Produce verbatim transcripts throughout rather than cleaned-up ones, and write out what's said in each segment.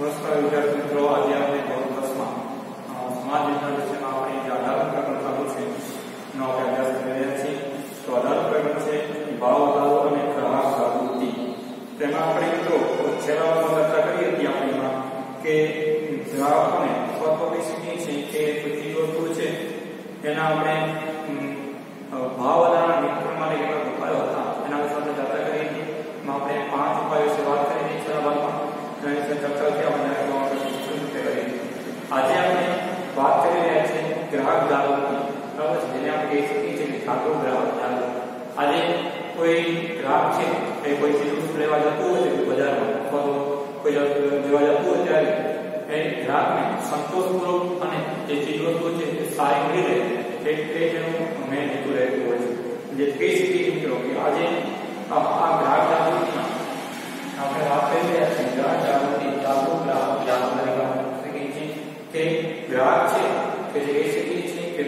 નમસ્કાર વિદ્યાર્થી મિત્રો, આજે આપણે ધોરણ દસ માં સમાજ વિજ્ઞાન વિષયમાં આપણે જે આધાર પ્રકરણ ચાલુ છે એનો આપણે અભ્યાસ કરી રહ્યા છીએ. તો આધાર પ્રકરણ છે ભાવ વધારો અને ગ્રાહક જાગૃતિ. તેમાં આપણે મિત્રો છેલ્લા વર્ષમાં ચર્ચા કરી હતી આપણે એમાં કે ગ્રાહકોને અથવા તો કહી શકીએ છીએ કે બધી વસ્તુ છે એના આપણે ભાવ વધારાના નિયંત્રણ માટે કેટલાક ઉપાયો હતા એના વિશે આપણે ચર્ચા કરી હતી. એમાં આપણે પાંચ ઉપાયો વિશે વાત કરી હતી છેલ્લા ભાગમાં. ચર્ચા કરી આપણે આજે આપણે વાત કરી રહ્યા છીએ ગ્રાહક જાગૃતિ, બરાબર છે, જેને આપણે કહી શકીએ છીએ કે ખાતો ગ્રાહક જાગૃતિ. આજે કોઈ ગ્રાહક છે એ કોઈ ચીજ લેવા જતું હોય છે બજારમાં અથવા તો કોઈ લેવા જતું હોય ત્યારે એ ગ્રાહકને સંતોષપૂર્વક અને જે ચીજ વસ્તુ છે એ સારી મળી રહે એ તેનું મેન હેતુ રહેતું હોય છે. જે કહી શકીએ મિત્રો કે આજે આ ગ્રાહક જાગૃતિમાં આપણે વાત કરી રહ્યા છીએ ગ્રાહક જાગૃતિ જાગૃત ગ્રાહક જાગૃતિ કે ગ્રાહક છે કે જે કહી શકીએ છીએ કે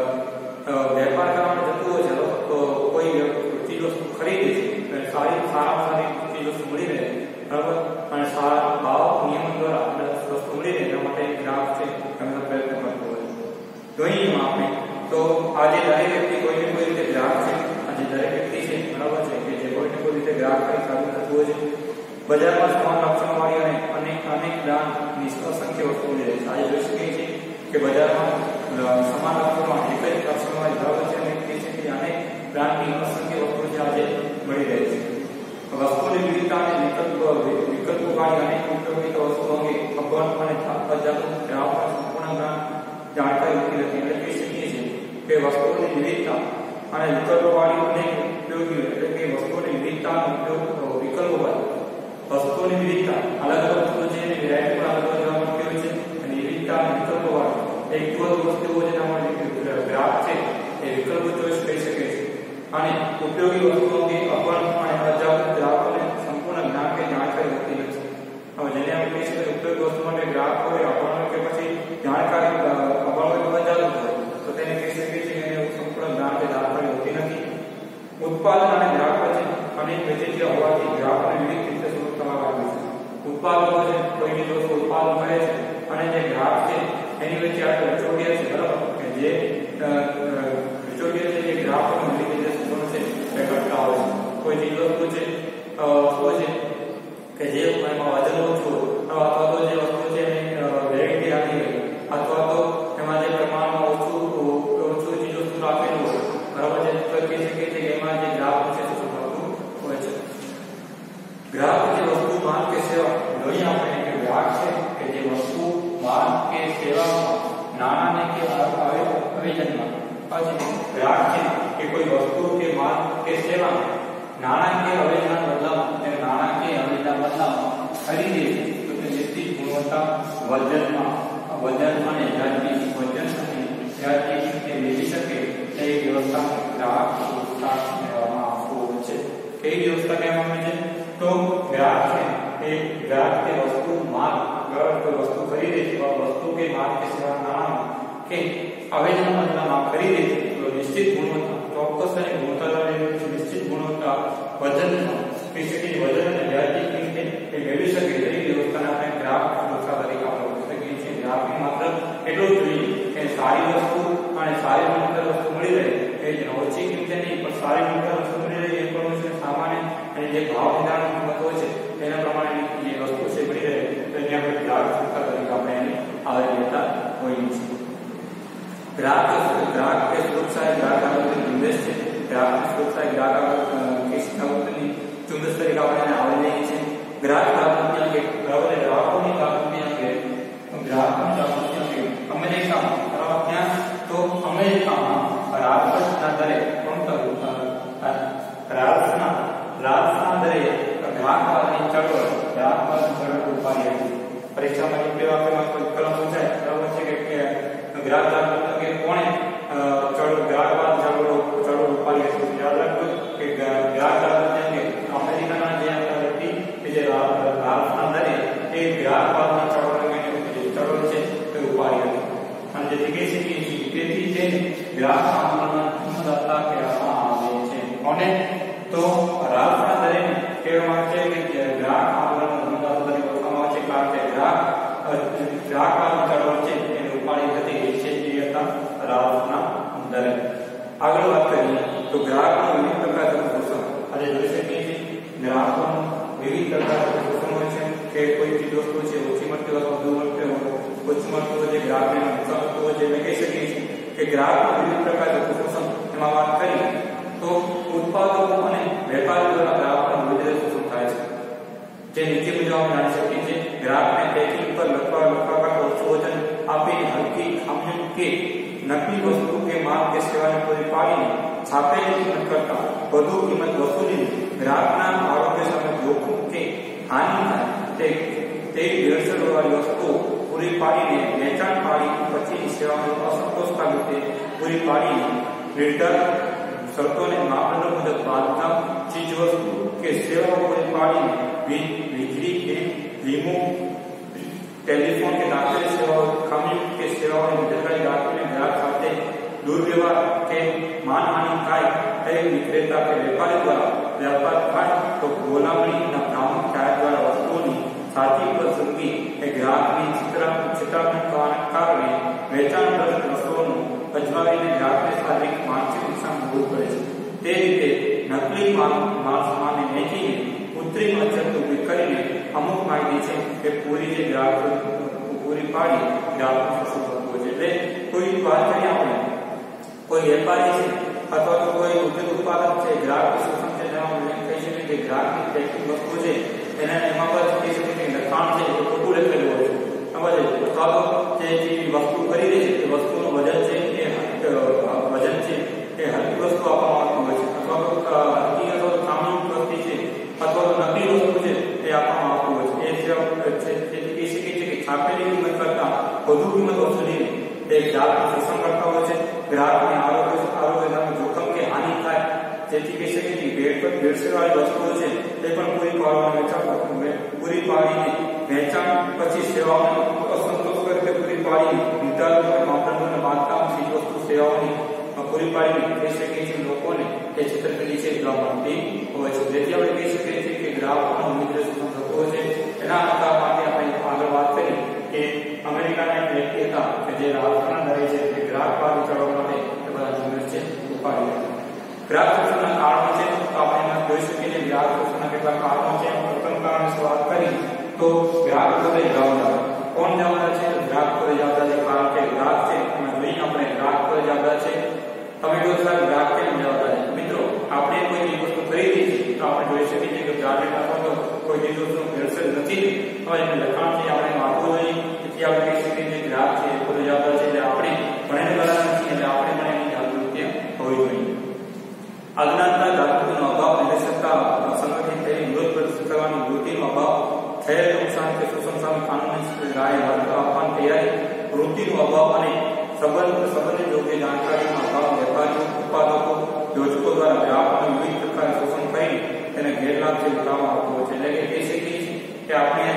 વેપાર કરવા જતું હોય છે તો કોઈ ચીજ વસ્તુ ખરીદે છે સારી સારામાં સારી ચીજ વસ્તુ મળી રહે, બરાબર, અને સારા ભાવ નિયમન દ્વારા વસ્તુ મળી રહે એના માટે ગ્રાહક છે એમનો પ્રયત્ન કરતો હોય છે. જોઈએ આપણે તો આજે દરેક વ્યક્તિ કોઈ ને કોઈ રીતે ગ્રાહક છે. આજે દરેક વ્યક્તિ છે, બરાબર છે, કે જે કોઈ ને કોઈ રીતે ગ્રાહક કરી સાબિત થતું હોય છે. બજારમાં સમાન લક્ષણોવાળી અને અનેક અનેક બ્રાન્ડની અસંખ્ય વસ્તુઓ મળી રહે છે. આજે જોઈ શકીએ છીએ કે બજારમાં સમાન લક્ષણોમાં એક જ લક્ષણોવાળી બરાબર છે અને કહી શકીએ કે અનેક બ્રાન્ડની અસંખ્ય વસ્તુઓ છે આજે મળી રહે છે. વસ્તુની વિવિધતા અને વિકલ્પો વિકલ્પોવાળી અનેક ઉપયોગી વસ્તુઓ અંગે અભણ અને અજાગૃત ગ્રાહકોને સંપૂર્ણ જાણકારી હોતી નથી. એટલે કહી શકીએ છીએ કે વસ્તુઓની વિવિધતા અને વિકલ્પોવાળી અનેક ઉપયોગી એટલે કે વસ્તુઓની વિવિધતા અને ઉપયોગ વિકલ્પોવાળી વસ્તુઓની વિવિધતા અલગ અલગ વસ્તુઓ છે એની વેરાયટી પણ અલગ અલગ જોવા મળતી હોય છે. અને વિવિધતા અને વિકલ્પોવાળી એક જ વસ્તુઓ જેના ગ્રાહક છે એ વિકલ્પો ચોઈસ કરી શકે છે. અને ઉપયોગી વસ્તુઓ અંગે અભણ અને અજાગૃત ગ્રાહકોને સંપૂર્ણ જ્ઞાન કે જાણકારી હોતી નથી. હવે જેને આપણે કહી શકીએ ઉપયોગી વસ્તુ માટે ગ્રાહક હોય અભણ કે પછી જાણકારી અભણ હોય અજાગૃત હોય તો તેને કહી શકીએ છીએ કે એને સંપૂર્ણ જ્ઞાન કે જાણકારી હોતી નથી. ઉત્પાદન અને ગ્રાહક વચ્ચે અનેક વૈચિત્ર્ય હોવાથી ગ્રાહકોને વિવિધ રીતે શોધ કરવા લાગે છે. ઉત્પાદકો છે કોઈ બી વસ્તુ ઉત્પાદન કરે છે અને જે ગ્રાહક છે એની વચ્ચે આપણે વિચોડિયા છે, બરાબર, કે જે વિચોડિયા છે જે ગ્રાહકોને વિવિધ રીતે શોધવાનું છે એ કરતા હોય છે. કોઈ ચીજ વસ્તુ છે શું છે કે જે એમાં વજન ઓછું અથવા તો જે વસ્તુ છે એની વેરાયટી આપી હોય અથવા તો એમાં જે પ્રમાણમાં ઓછું ઓછું ચીજ વસ્તુ રાખેલું હોય, બરાબર છે, તો કહી શકીએ છીએ કે એમાં જે ગ્રાહક છે શું થતું હોય છે. ગ્રાહક જે વસ્તુ માલ કે સેવા જોઈએ આપણે કે ગ્રાહક છે કે જે વસ્તુ માલ કે સેવામાં નાણાને કે આવેદનમાં પછી ગ્રાહક છે કે કોઈ વસ્તુ કે માલ કે સેવા નાણાં કે આવેદનના બદલામાં તે નાણાં કે આવેદનના બદલામાં ખરીદે છે તો તે નિશ્ચિત ગુણવત્તા વજનમાં વજન અને વ્યાજબી વજન અને વ્યાજબી તે મેળવી શકે તે વ્યવસ્થા ગ્રાહક વ્યવસ્થા કહેવામાં આવતું છે. કઈ વ્યવસ્થા કહેવામાં આવે છે? તો ગ્રાહક છે એ ગ્રાહક તે વસ્તુ માલ ગ્રાહક કોઈ વસ્તુ ખરીદે છે વસ્તુ કે માલ કે સેવા નાણાં કે આવેદનના બદલામાં ખરીદે છે તો નિશ્ચિત ગુણવત્તા ચોક્કસ અને ગુણવત્તા નિશ્ચિત ગુણવત્તા વજનમાં કહી શકીએ વજન અને વ્યાજબી કિંમતે એ મેળવી શકે તેવી વ્યવસ્થાને આપણે ગ્રાહક વ્યવસ્થા તરીકે આપણે ઓળખી શકીએ છીએ. ગ્રાહકને માત્ર એટલું જ જોઈએ કે સારી વસ્તુ અને સારી ગુણવત્તાની વસ્તુ મળી રહે એ જ ઓછી કિંમતે નહીં પણ સારી ગુણવત્તાની વસ્તુ મળી રહે એ પણ છે સામાન્ય અને જે ભાવ નિર્ધારણ કિંમત હોય છે તેના પ્રમાણે જે વસ્તુ છે મળી રહે તો એને આપણે ગ્રાહક વ્યવસ્થા તરીકે આપણે એને આવરી લેતા હોઈએ છીએ. ગ્રાહક ગ્રાહક કે સુરક્ષા એ ગ્રાહક જાગૃતિ ઝુંબેશ છે. ગ્રાહક સુરક્ષા એ ગ્રાહક જાગૃતિની ઝુંબેશ તરીકે આપણે એને આવરી લઈએ છીએ. ગ્રાહક જાગૃતિ અંગે બરાબર ગ્રાહકોની જાગૃતિ અંગે ગ્રાહકોની જાગૃતિ અંગે અમેરિકામાં બરાબર ત્યાં તો અમેરિકામાં રાષ્ટ્રના દરે પણ રાષ્ટ્રના રાષ્ટ્રના દરે ગ્રાહકવાદની ચળવળ ગ્રાહકવાદની ચળવળ ઉપાડી હતી. પરીક્ષામાં કેવા કેવા કોઈ કલમ પૂછાય બરાબર છે કે ગ્રાહક જાગૃતિ અંગે કોણે ચળવળ ગ્રાહકવાદ ચળવળ ચળવળ ઉપાડી હતી. યાદ રાખજો કે ગ્રાહક જાગૃતિ અંગે અમેરિકાના જે વ્યક્તિ કે જે રાષ્ટ્રના દરે એ ગ્રાહકવાદની ચળવળ અંગે ચળવળ છે તે ઉપાડી હતી. અને જેથી કહી શકીએ છીએ તેથી તે ગ્રાહક આંદોલનના જન્મદાતા કહેવામાં આવે છે. કોને? તો રાષ્ટ્રના દરે કહેવામાં આવે છે કે ગ્રાહક આંદોલનના જન્મદાતા તરીકે ઓળખવામાં આવે છે. કારણ કે ગ્રાહક ગ્રાહકને નુકસાન થતું હોય છે. એટલે કહી શકીએ છીએ કે ગ્રાહકનું વિવિધ પ્રકારનું શોષણ એમાં વાત કરી તો ઉત્પાદકો અને વેપારીઓ દ્વારા ગ્રાહકોનું વિવિધ રીતે શોષણ થાય છે. જે નીચે મુજબ આપણે જાણી શકીએ છીએ. ગ્રાહકને પેકિંગ પર લખવા લખવા કરતા ઓછું વજન આપીને હલકી ખામીઓ કે નકલી વસ્તુ કે માલ કે સેવાને પૂરી પાડીને છાપેલી કિંમત કરતા વધુ કિંમત વસૂલીને ગ્રાહકના આરોગ્ય સામે જોખમ કે હાનિ થાય તે તેવી ભેળસેળવાળી વસ્તુઓ પૂરી પાડીને વેચાણ પાડી પછીની સેવાનો અસંતોષકારક રીતે પૂરી પાડીને નિર્ધારિત શરતોને માપદંડો મુજબ બાંધકામ ચીજવસ્તુ કે સેવાઓ પૂરી પાડીને વીજળી કે વીમો ટેલિફોન કે દાખલી સેવાઓ ખામી કે સેવાઓની બેદરકારી દાખવીને ગ્રાહક સાથે દુર્વ્યવહાર કે માનહાનિ થાય તેવી વિક્રેતા કે વેપારી દ્વારા વ્યાપાર થાય તો ગોલામણીના ભ્રામક જાહેર દ્વારા વસ્તુઓની સાચી પસંદગી એ ગ્રાહકની ચિત્રાત્મકતાને કારણે વેચાણગ્રસ્ત વસ્તુઓનું અજમાવીને ગ્રાહકને શારીરિક માનસિક નુકસાન દૂર કરે છે. તે રીતે નકલી માલ માલ સામાનને વેચીને કૃત્રિમ અછત ઊભી કરીને અમુક માહિતી છે કે પૂરી જે ગ્રાહક પૂરી પાડી ગ્રાહકનું શોષણ થતું હોય છે. એટલે કોઈ વાત કરીએ આપણે કોઈ વેપારી છે અથવા તો કોઈ ઉદ્યોગ ઉત્પાદક છે ગ્રાહક શોષણ છે તેમાં કહી શકીએ કે ગ્રાહકની પેકિંગ વસ્તુ છે એને એમાં પર કહી શકીએ કે લખાણ છે એ ખોટું લખેલું હોય છે. સમજે અથવા તો જે વસ્તુ ખરીદે છે એ વસ્તુનું વજન છે એ વજન છે એ હલકી વસ્તુ આપવામાં આવતી હોય છે અથવા તો હલકી અથવા તો સામાન્ય વસ્તુ છે અથવા તો નકલી વસ્તુ છે એ આપવામાં આવતું હોય છે. એ સિવાય છે તેથી કહી શકીએ છીએ કે છાપેલી કિંમત કરતાં વધુ કિંમત વસૂલીને તે ગ્રાહકનું શોષણ કરતા હોય છે. ગ્રાહકને આરોગ્ય આરોગ્ય સામે જોખમ કે હાનિ થાય જેથી કહી શકીએ કે ભેટ ભેળસેળવાળી વસ્તુઓ છે તે પણ પૂરી પાડવાની વેચાણ પૂરી પાડીને વેચાણ પછી સેવાઓને અસંતોષ રીતે પૂરી પાડીને નિર્ધારિત માપદંડોને બાંધકામ ચીજવસ્તુ સેવાઓની પૂરી પાડીને કહી શકીએ છીએ લોકોને તે છેતરપિંડી છે જોવા મળતી હોય છે. જેથી આપણે કહી શકીએ છીએ કે ગ્રાહકોનો વિવિધ શોષણ થતું હોય છે. એના આધાર માટે આપણે આગળ વાત કરી કે અમેરિકાના એક વ્યક્તિ હતા કે જે રાહતના દરે છે કે ગ્રાહક ભાવ વિચારવા માટે તે બધા જુમેર છે ઉપાડી લીધા. ગ્રાહક શોષણના કારણો છે તો આપણે એમાં જોઈ શકીએ છીએ ગ્રાહક શોષણના કેટલા કારણો છે. પ્રથમ કારણ વિશે વાત કરી તો ગ્રાહક પોતે જવાબદાર. કોણ જવાબદાર છે? ગ્રાહક પોતે જવાબદાર છે. કારણ કે ગ્રાહક છે એમાં જોઈએ આપણે ગ્રાહક પોતે જવાબદાર છે. તમે કહો સર ગ્રાહક કેમ જવાબદાર છે? મિત્રો આપણે કોઈ ચીજ વસ્તુ ખરીદી છે તો આપણે જોઈ શકીએ છીએ કે બ્રાન્ડેડ અથવા તો કોઈ ચીજ વસ્તુ ભેળસેળ નથી હવે એને લખાણ છે આપણે વાપરવું જોઈએ. તેથી આપણે કહી શકીએ છીએ ગ્રાહક છે એ પોતે જવાબદાર છે. એટલે આપણે ભણેલા નથી એટલે આપણે પણ એની જાગૃતિ હોવી જોઈએ. અજ્ઞાનતા જાગૃતિનો અભાવ નિરક્ષરતા સંગઠિત થયેલી વિરોધ પ્રદર્શન કરવાની વૃત્તિનો અભાવ થયેલ નુકસાન કે શોષણ સામે કાનૂની રાય આપવાની તૈયારી વૃત્તિનો અભાવ અને સંબંધ સંબંધિત યોગ્ય જાણકારીનો અભાવ વેપારીઓ ઉત્પાદકો યોજકો દ્વારા ગ્રાહકોને વિવિધ પ્રકારે શોષણ કરી તેને ગેરલાભ છે ઉઠાવવામાં આવતો હોય છે. એટલે કે કહી શકીએ છીએ કે આપણે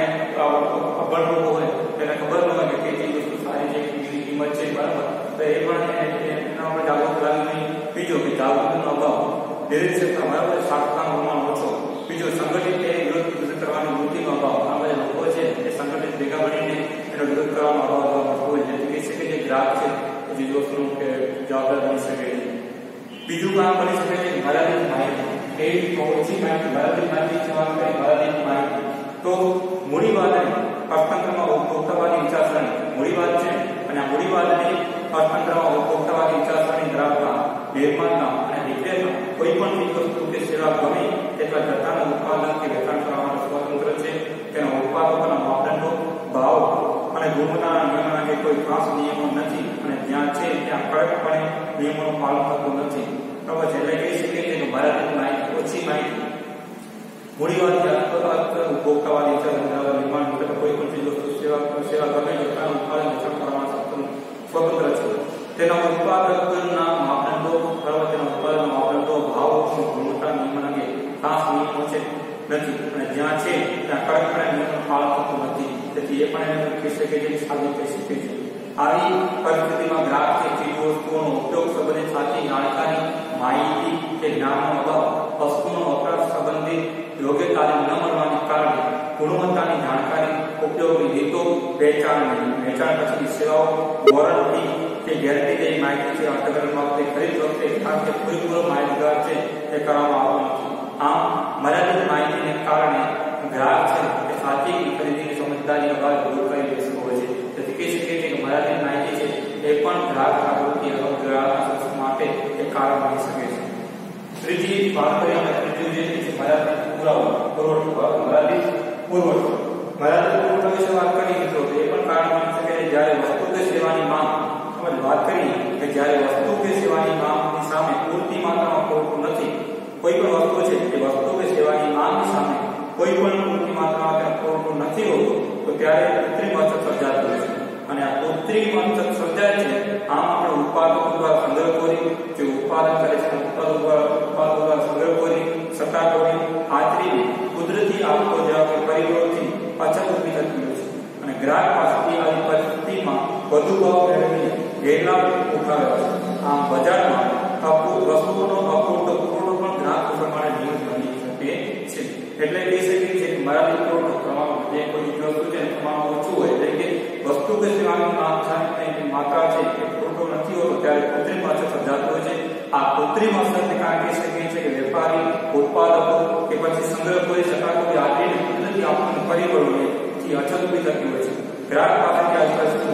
અભણ લોકો હોય તેને ખબર ન હોય કે કઈ ચીજ વસ્તુ સારી છે કેટલી કિંમત છે બરાબર તો એ પણ એના આપણે જાગૃત રાખવી. બીજો કે જાગૃતિનો અભાવ નિરક્ષરતા બરાબર સાક્ષરતાનું પ્રમાણ ઓછો. બીજો સંગઠિત વિરોધ પ્રદર્શન કરવાની વૃત્તિનો અભાવ. આ બધા લોકો છે એ સંગઠિત ભેગા મળીને એનો વિરોધ કરવાનો અભાવ જોવા મળતો હોય જેથી કહી શકે છે ગ્રાહક છે એ ચીજ વસ્તુનું કે જવાબદાર બની શકે છે. બીજું કામ બની શકે છે મર્યાદિત માહિતી. એવી ઓછી માહિતી મર્યાદિત માહિતી સેવા કરી મર્યાદિત માહિતી તો મૂડીવાદને અર્થતંત્રમાં ઉપભોક્તાવાદી વિચારસરણી મૂડીવાદ છે અને આ મૂડીવાદની અર્થતંત્રમાં ઉપભોક્તાવાદી વિચારસરણી ધરાવતા નિર્માણના અને વિક્રેતા કોઈ પણ ચીજ વસ્તુ કે સેવા ગમે તેટલા જથ્થાનું ઉત્પાદન કે વેચાણ કરવાનું સ્વતંત્ર છે. તેના ઉત્પાદકોના માપદંડો ભાવ અને ગુણવત્તાના નિયમોના કે કોઈ ખાસ નિયમો નથી અને જ્યાં છે ત્યાં કડકપણે નિયમોનું પાલન થતું નથી. બરાબર છે. એટલે કહી શકીએ કે મર્યાદિત માહિતી ઓછી માહિતી મૂડીવાદી ઉપભોક્તાવાદી વિચારસરણી નિર્માણ માટે કોઈ પણ ચીજ વસ્તુ સેવા સેવા ગમે જથ્થાનું ઉત્પાદન વેચાણ કરવાનું સ્વતંત્ર છે. તેના ઉત્પાદકના માપદંડો બરાબર તેના ઉત્પાદનના માપદંડો ભાવ ગુણવત્તા નિયમોના કે ખાસ નિયમો છે નથી અને જ્યાં છે ત્યાં કડકપણે નિયમોનું પાલન થતું નથી. તેથી એ પણ એને કહી શકે છે સાબિત કરી શકે છે. આવી પરિસ્થિતિમાં ગ્રાહક કે ચીજ વસ્તુઓનો ઉપયોગ સંબંધિત સાચી જાણકારી માહિતી કે જ્ઞાનનો અભાવ વસ્તુનો વપરાશ સંબંધિત યોગ્ય તાલીમ ન મળવાને કારણે ગુણવત્તાની જાણકારી ઉપયોગની રીતો વેચાણ વેચાણ પછીની સેવાઓ વોરંટી કે ગેરંટી જેવી માહિતી છે અર્થઘટન બાબતે ખરીદ વખતે કારણ કે પૂરેપૂરો માહિતગાર છે એ કરવામાં આવતો નથી. આમ મર્યાદિત માહિતીને કારણે ગ્રાહક છે એ સાચી ખરીદીની સમજદારી અભાવ દૂર કરી દેતો હોય છે. તેથી કહી શકીએ છીએ કે મર્યાદિત માણસોએ અને ત્રીજું જે છે મર્યાદિત પુરાવો પુરવઠો મર્યાદિત પુરવઠો મર્યાદિત પુરવઠો વિશે વાત કરીએ મિત્રો તો એ પણ કારણ બની શકે છે જ્યારે વસ્તુ કે સેવાની માંગ અમે વાત કરીએ કે જ્યારે વસ્તુ કે સેવાની માંગની સામે પૂરતી માત્રામાં પુરવઠો નથી કોઈ પણ વસ્તુ છે કે વસ્તુ કે સેવાની માંગની સામે કોઈ પણ પૂરતી માત્રામાં તેનો પુરવઠો નથી હોતો તો ત્યારે કૃત્રિમ અછત સર્જાતી હોય છે અને આ કૃત્રિમ અછત સર્જાય છે આમ આપણે ઉત્પાદકો દ્વારા સંગ્રહ કરી જે ઉત્પાદન કરે છે ઉત્પાદકો દ્વારા ઉત્પાદકો દ્વારા સંગ્રહ કરી સટ્ટા કરી આચરીને કુદરતી આફતો જેવા કે પરિબળોથી અછત ઊભી થતી હોય છે અને ગ્રાહક પાસેથી આવી પરિસ્થિતિમાં વધુ ભાવ મેળવીને ગેરલાભ ઉઠાવે છે આમ બજારમાં વસ્તુઓનો અપૂરતો પુરવઠો પણ ગ્રાહક પ્રમાણે નિયમિત બની શકે છે એટલે કહી શકીએ છીએ કે મર્યાદિત પુરવઠો પ્રમાણ જે કોઈ વસ્તુ છે પ્રમાણ ઓછું હોય એટલે કે વસ્તુ કે સેવાની માત્રા છે કે પુરવઠો નથી હોતો ત્યારે કૃત્રિમ અછત સર્જાતી હોય છે આ કૃત્રિમ અછતને કારણે કહી શકીએ છીએ કે વેપારી ઉત્પાદકો કે પછી સંગ્રહકોએ સટ્ટાખોરી આદિને કુદરતી આફતોના પરિબળોથી અછત ઊભી થતી હોય છે ગ્રાહક પાસેથી આવી પરિસ્થિતિ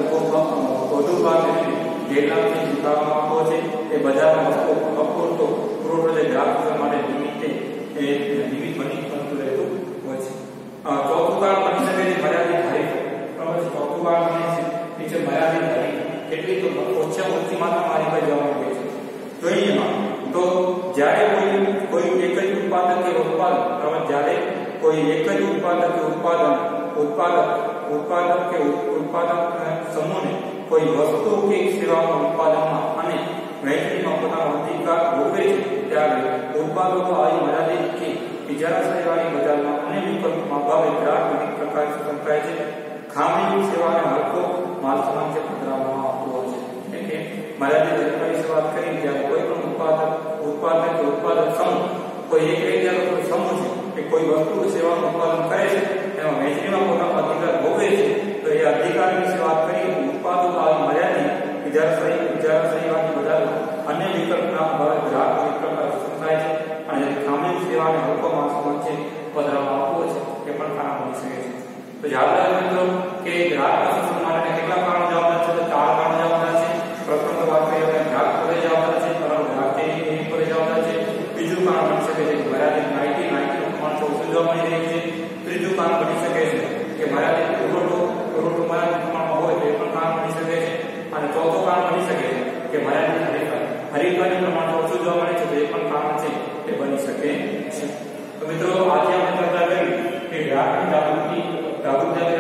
વધુ ભાવ મેળવીને ગેરલાભથી ચૂકવવામાં આવતો છે એ બજારમાં વસ્તુઓ અપૂરતો પુરવઠો જે ગ્રાહક માટે નિમિત્તે એ નિમિત્ત બની બનતું રહેતું હોય છે ચોથું કારણ બની શકે છે મર્યાદિત હરીફો બરાબર છે ચોથું કારણ બને છે નીચે મર્યાદિત હરીફો કેટલી તો ઓછામાં ઓછી માત્રામાં હરીફાઈ જવા માંગે છે જોઈએ એમાં તો જ્યારે કોઈ કોઈ એક જ ઉત્પાદક કે ઉત્પાદન બરાબર જ્યારે કોઈ એક જ ઉત્પાદક કે ઉત્પાદન ઉત્પાદક ઉત્પાદક કે ઉત્પાદક સમૂહને કોઈ વસ્તુ કે સેવાના ઉત્પાદનમાં અને વહેંચણીમાં પોતાનો અધિકાર ભોગવે છે ત્યારે ઉત્પાદકો આવી મર્યાદિત કે ઇજારા સેવાની બજારમાં અન્ય વિકલ્પોમાં ભાવે ગ્રાહક વિવિધ પ્રકાર સંકળાય છે ખામી સેવાને હલકો માલ સમાન છે પધરાવવામાં આવતો હોય છે એટલે કે મર્યાદિત હરીફાઈ વિશે વાત કરી જ્યારે કોઈ પણ ઉત્પાદક ઉત્પાદક કે ઉત્પાદક સમૂહ કોઈ એક એરિયાનો કોઈ સમૂહ છે કે કોઈ વસ્તુ કે સેવાનું ઉત્પાદન કરે છે એમાં વહેંચણીમાં પોતાનો અધિકાર ભોગવે છે તો એ અધિકાર વિશે વાત કરીએ ઉત્પાદકો આવી મર્યાદિત ઇજારા સહી ઇજારા સહીવાળી બજારમાં અન્ય વિકલ્પના ભાવે ગ્રાહક વિકલ્પ સંકળાય છે અને ખામી સેવાને હલકો માલ સમાન છે પધરાવવામાં આવતો છે એ પણ કારણ બની શકે છે તો યાદ રાખજો મિત્રો કે ગ્રાહક અસંતોષ માટે કેટલા કારણો જવાબદાર છે તો ચાર કારણો જવાબદાર છે પ્રથમ તો વાત કરીએ આપણે ગ્રાહક પદે જવાબદાર છે કારણ ગ્રાહક એ પદે જવાબદાર છે બીજું કારણ બની શકે છે કે મર્યાદિત માહિતી માહિતીનું પ્રમાણ ઓછું જોવા મળી રહ્યું છે ત્રીજું કારણ બની શકે છે કે મર્યાદિત પુરવઠો પુરવઠો મર્યાદિત પ્રમાણમાં હોય તો એ પણ કારણ બની શકે છે અને ચોથું કારણ બની શકે છે કે મર્યાદિત હરીફાઈ હરીફાઈનું પ્રમાણ ઓછું જોવા મળે છે તો એ પણ કારણ છે એ બની શકે છે તો મિત્રો આજે આપણે ચર્ચા કરી કે ગ્રાહકની જાગૃતિ જાગૃતતા